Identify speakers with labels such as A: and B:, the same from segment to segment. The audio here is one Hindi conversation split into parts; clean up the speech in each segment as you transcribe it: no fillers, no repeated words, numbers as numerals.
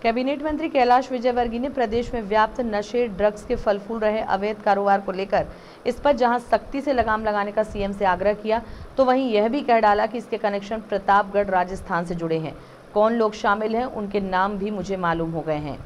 A: कैबिनेट मंत्री कैलाश विजयवर्गीय ने प्रदेश में व्याप्त नशे, ड्रग्स के फल फूल रहे अवैध कारोबार को लेकर इस पर जहां सख्ती से लगाम लगाने का सीएम से आग्रह किया, तो वहीं यह भी कह डाला कि इसके कनेक्शन प्रतापगढ़, राजस्थान से जुड़े हैं। कौन लोग शामिल हैं, उनके नाम भी मुझे मालूम हो गए हैं।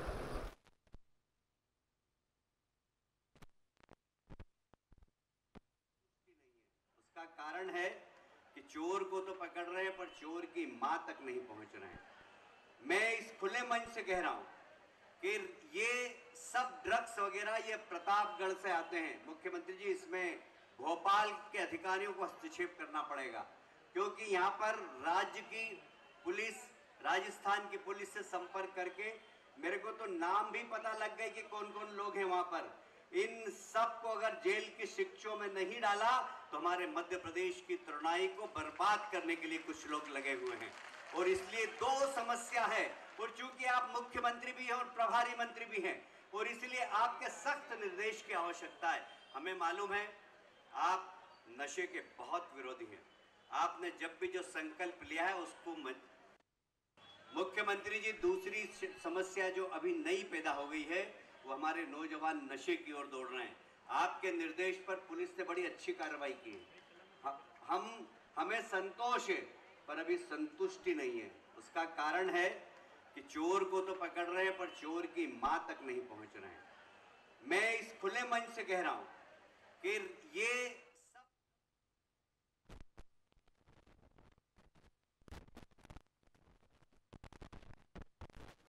B: उसका कारण है कि चोर को तो पकड़ रहे हैं, पर चोर की मां तक नहीं पहुंच रहे हैं। मैं इस खुले मंच से कह रहा हूं कि ये सब ड्रग्स वगैरह ये प्रतापगढ़ से आते हैं। मुख्यमंत्री जी, इसमें भोपाल के अधिकारियों को हस्तक्षेप करना पड़ेगा, क्योंकि यहां पर राज्य की पुलिस, राजस्थान की पुलिस से संपर्क करके मेरे को तो नाम भी पता लग गए कि कौन कौन लोग हैं वहां पर। इन सब को अगर जेल की शिक्षों में नहीं डाला तो हमारे मध्य प्रदेश की तरुणाई को बर्बाद करने के लिए कुछ लोग लगे हुए हैं। और इसलिए दो समस्या है, और चूंकि आप मुख्यमंत्री भी हैं और प्रभारी मंत्री भी हैं, और इसलिए आपके सख्त निर्देश की आवश्यकता है। हमें मालूम है आप नशे के बहुत विरोधी हैं। आपने जब भी जो संकल्प लिया है उसको मुख्यमंत्री जी, दूसरी समस्या जो अभी नई पैदा हो गई है वो हमारे नौजवान नशे की ओर दौड़ रहे हैं। आपके निर्देश पर पुलिस ने बड़ी अच्छी कार्रवाई की है। हमें संतोष है, पर अभी संतुष्टि नहीं है। उसका कारण है कि चोर को तो पकड़ रहे हैं, पर चोर की मां तक नहीं पहुंच रहे हैं। मैं इस खुले मंच से कह रहा हूं कि ये